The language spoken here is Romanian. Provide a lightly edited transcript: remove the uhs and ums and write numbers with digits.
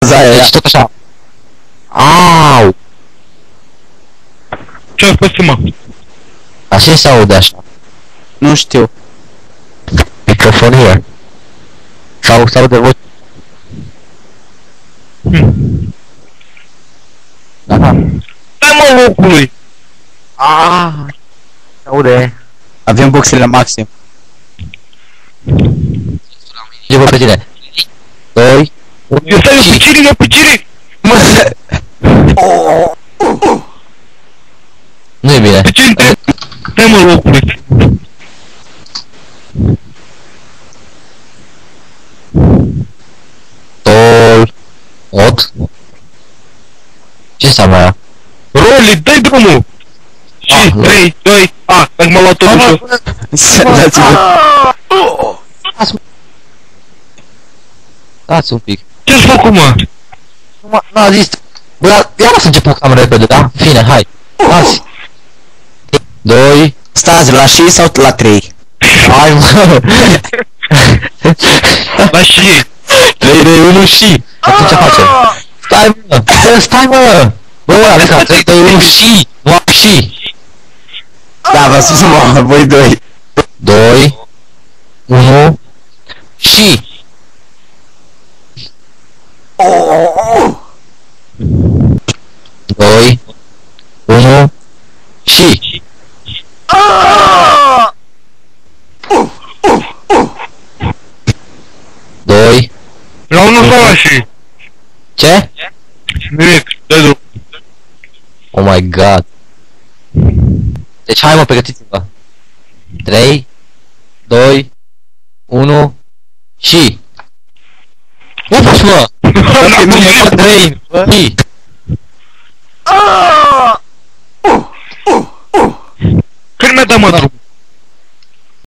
Deci tot așa. Au! Ce-a spus, mă? Așa se aude așa. Nu știu. Microfonie. Sau se aude voce. Da. Stai, mă, locului! Se aude. Avem boxele la maxim. Ce pe tine? 2. Eu stai, eu pe Ciri! Nu e bine. Pe Ciri, stai, mă, locului! Tol. 8. Ce înseamnă aia? Roli, dai drumul! Și 3, 2, dacă m-a luat tot ușor. Dați un pic. Ce-ți făcut, mă? N-a zis. Bă, ia să începem cam repede, da? Fine, hai. Dați. 2. Stați, la și sau la 3? Hai, mă. La și. 3, 2, 1 și. Atunci ce facem? Stai, mă. Stai, mă. Bă, Alexa, 3, 2, 1 și. Nu am și. Da, v-am spus, mă, voi 2. 2. 1. Și. 2. 1. Și. Doi. La 1 sau la și? Ce? Nimic, dai drum. Oh my god. Deci hai, mă, pregătiți-vă. 3, 2, 1 și. Ups, mă! Nu 3, și. Când mi-a dat, mă, drum?